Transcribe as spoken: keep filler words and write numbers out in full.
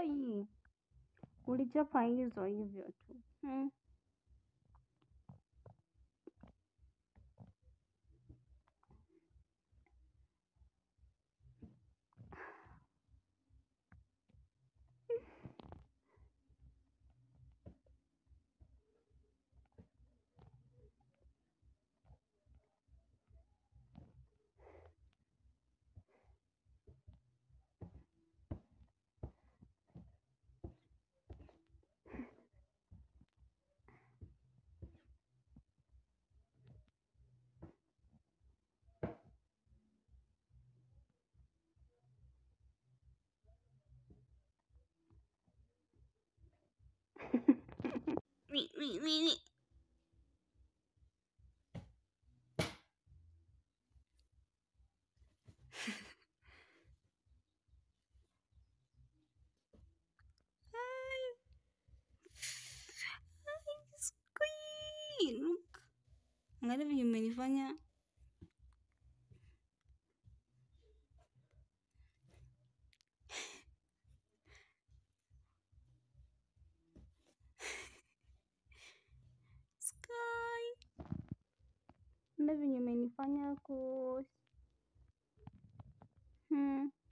Sky. Ulichapa hizo hivyo tu. Hmm. Mi, mi, mi, mi. Ay. Ay, Sky. Look. Angalia vile umenifanya. Sky. Angalia vile umenifanya ku. Hmm.